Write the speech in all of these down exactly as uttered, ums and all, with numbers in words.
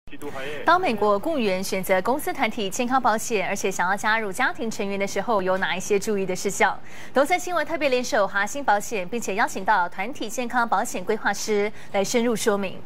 当美国雇员选择公司团体健康保险，而且想要加入家庭成员的时候，有哪一些注意的事项？东森新闻特别联手华兴保险，并且邀请到团体健康保险规划师来深入说明。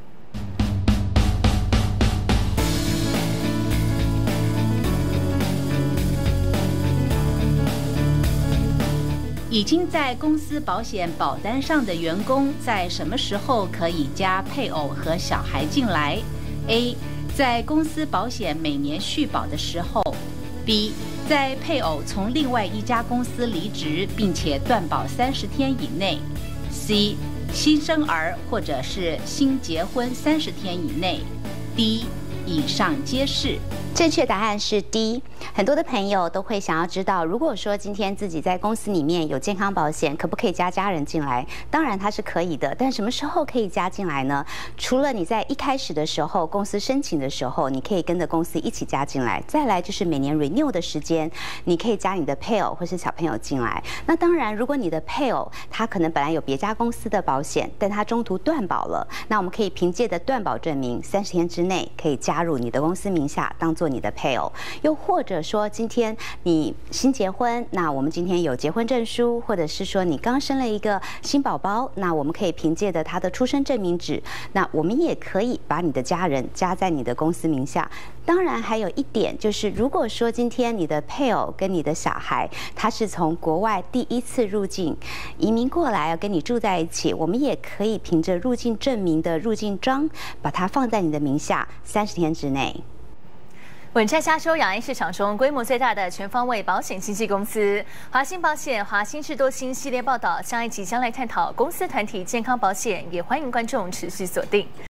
已经在公司保险保单上的员工，在什么时候可以加配偶和小孩进来 ？A. 在公司保险每年续保的时候 ；B. 在配偶从另外一家公司离职，并且断保三十天以内 ；C. 新生儿或者是新结婚三十天以内 ；D. 以上皆是。 正确答案是 D。很多的朋友都会想要知道，如果说今天自己在公司里面有健康保险，可不可以加家人进来？当然它是可以的，但什么时候可以加进来呢？除了你在一开始的时候，公司申请的时候，你可以跟着公司一起加进来。再来就是每年 renew 的时间，你可以加你的配偶或是小朋友进来。那当然，如果你的配偶他可能本来有别家公司的保险，但他中途断保了，那我们可以凭借的断保证明，三十天之内可以加入你的公司名下，当做 你的配偶，又或者说今天你新结婚，那我们今天有结婚证书，或者是说你刚生了一个新宝宝，那我们可以凭借着他的出生证明纸，那我们也可以把你的家人加在你的公司名下。当然还有一点就是，如果说今天你的配偶跟你的小孩他是从国外第一次入境移民过来要跟你住在一起，我们也可以凭着入境证明的入境章，把它放在你的名下，三十天之内。 稳占加州亚裔市场中规模最大的全方位保险经纪公司华兴保险华兴智多星系列报道，下一集将来探讨公司团体健康保险，也欢迎观众持续锁定。